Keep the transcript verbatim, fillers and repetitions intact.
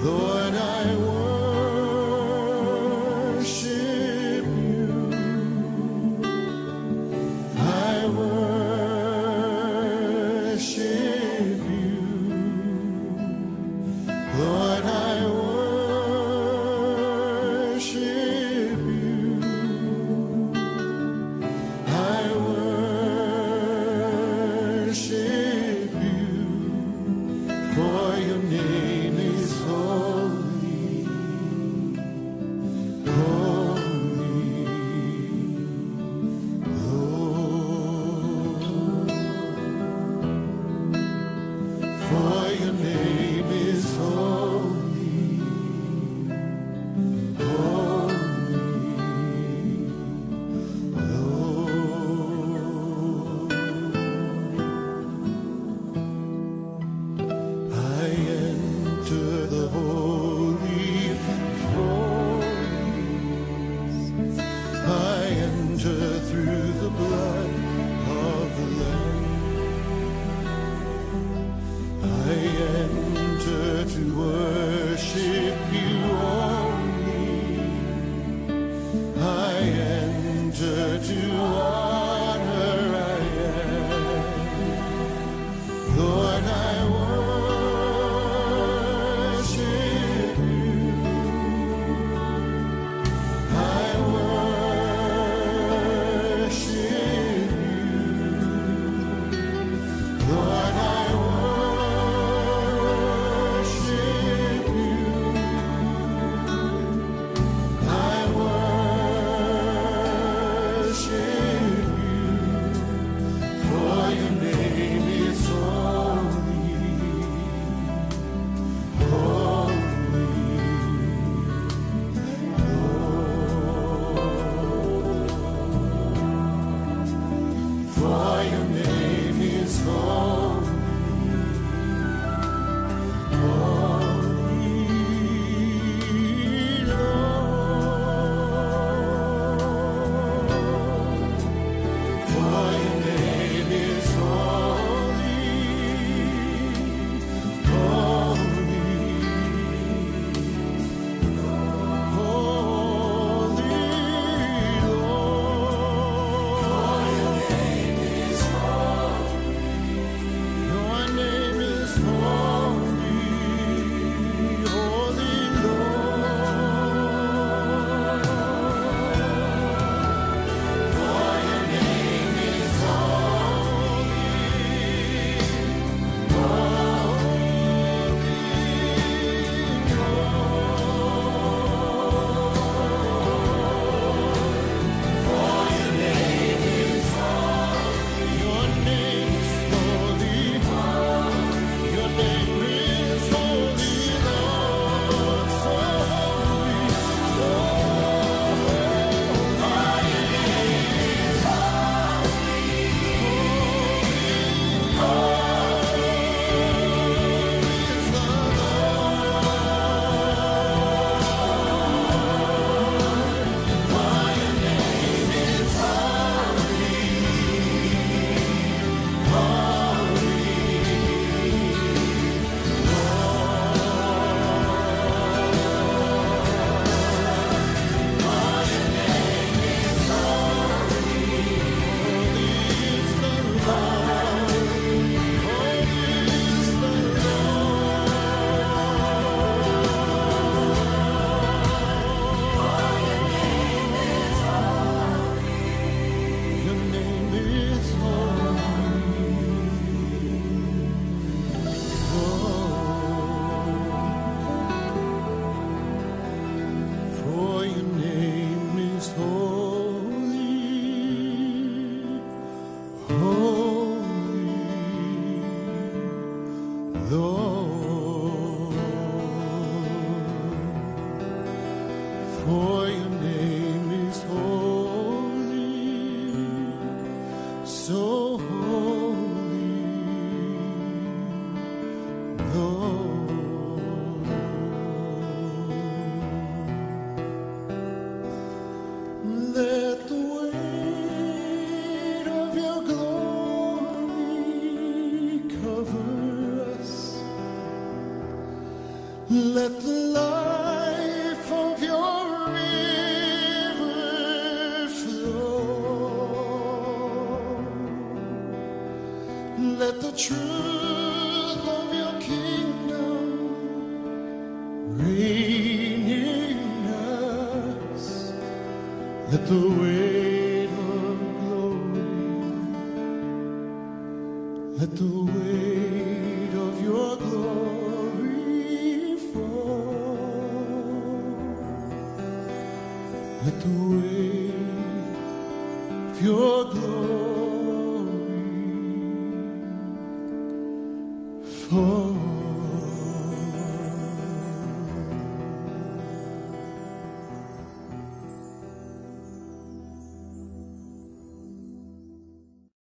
Lord, I worship you. I worship you. Lord, I worship you. I worship you. For your name is holy, holy, Lord. For your name is holy, holy, Lord. I enter the holy place. I enter through the blood of the Lamb. I enter to worship you only. I enter to honor I am. Lord, I worship you. I worship you. Lord, I worship you. I worship you. For your name is holy, holy, Lord. For your name is holy, holy, Lord. For your name is holy, holy, holy, Lord. For your name is holy, your name is holy, holy, Lord. For your name is holy, for your name is holy, your name is holy, your name is holy, Lord, so holy, so your name is holy. For your name is holy, holy, Lord. For your name is holy, so holy, Lord. Let the weight of your glory cover us. Let the life of your river flow. Let the truth of your kingdom reign in us. Let the weight of glory, let the weight of your glory fall. Let the weight of your glory fall.